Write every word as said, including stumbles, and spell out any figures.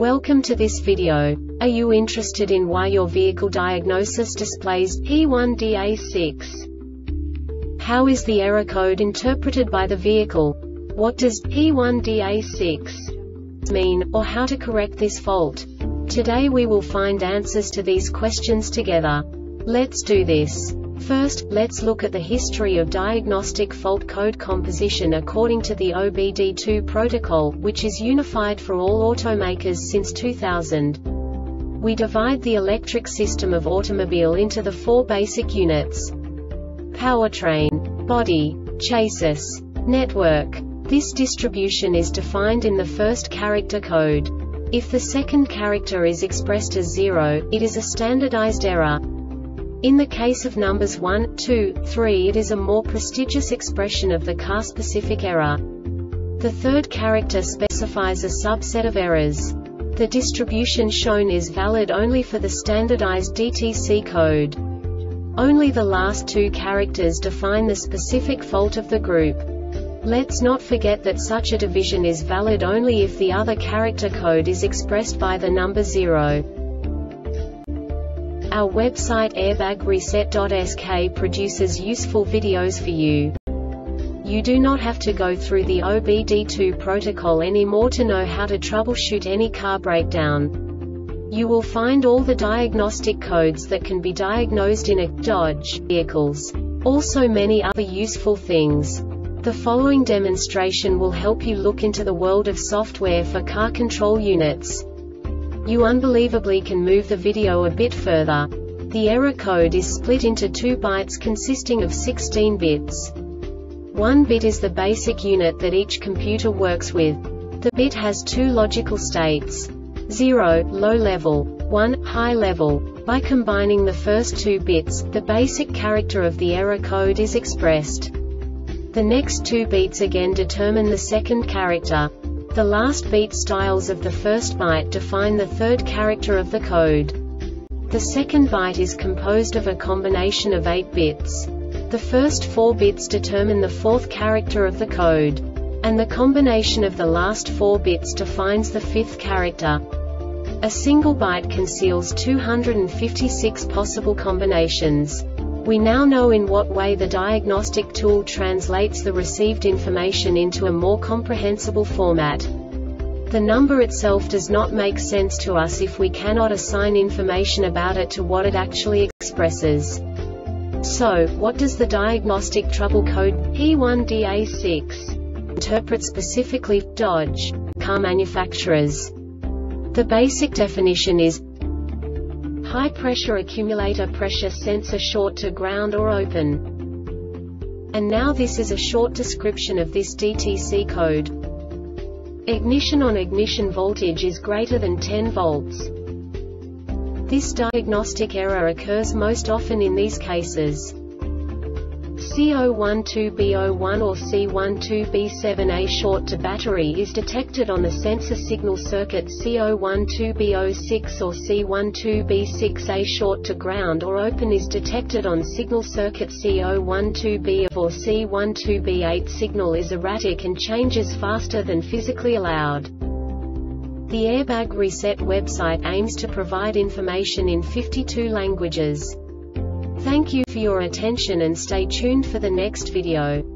Welcome to this video. Are you interested in why your vehicle diagnosis displays P one D A six? How is the error code interpreted by the vehicle? What does P one D A six mean, or how to correct this fault? Today we will find answers to these questions together. Let's do this. First, let's look at the history of diagnostic fault code composition according to the O B D two protocol, which is unified for all automakers since two thousand. We divide the electric system of automobile into the four basic units: powertrain, body, chassis, network. This distribution is defined in the first character code. If the second character is expressed as zero, it is a standardized error. In the case of numbers one, two, three, it is a more prestigious expression of the car-specific error. The third character specifies a subset of errors. The distribution shown is valid only for the standardized D T C code. Only the last two characters define the specific fault of the group. Let's not forget that such a division is valid only if the other character code is expressed by the number zero. Our website airbag reset dot S K produces useful videos for you. You do not have to go through the O B D two protocol anymore to know how to troubleshoot any car breakdown. You will find all the diagnostic codes that can be diagnosed in a Dodge vehicles. Also many other useful things. The following demonstration will help you look into the world of software for car control units. You unbelievably can move the video a bit further. The error code is split into two bytes consisting of sixteen bits. One bit is the basic unit that each computer works with. The bit has two logical states: zero, low level, one, high level. By combining the first two bits, the basic character of the error code is expressed. The next two bits again determine the second character. The last beat styles of the first byte define the third character of the code. The second byte is composed of a combination of eight bits. The first four bits determine the fourth character of the code. And the combination of the last four bits defines the fifth character. A single byte conceals two hundred fifty-six possible combinations. We now know in what way the diagnostic tool translates the received information into a more comprehensible format. The number itself does not make sense to us if we cannot assign information about it to what it actually expresses. So, what does the diagnostic trouble code P one D A six interpret specifically for Dodge car manufacturers? The basic definition is high-pressure accumulator pressure sensor short to ground or open. And now this is a short description of this D T C code. Ignition on ignition voltage is greater than ten volts. This diagnostic error occurs most often in these cases: C zero one two B zero one or C one two B seven A short to battery is detected on the sensor signal circuit. C zero one two B zero six or C one two B six A short to ground or open is detected on signal circuit. C zero one two B or C one two B eight signal is erratic and changes faster than physically allowed. The Airbag Reset website aims to provide information in fifty-two languages. Thank you for your attention and stay tuned for the next video.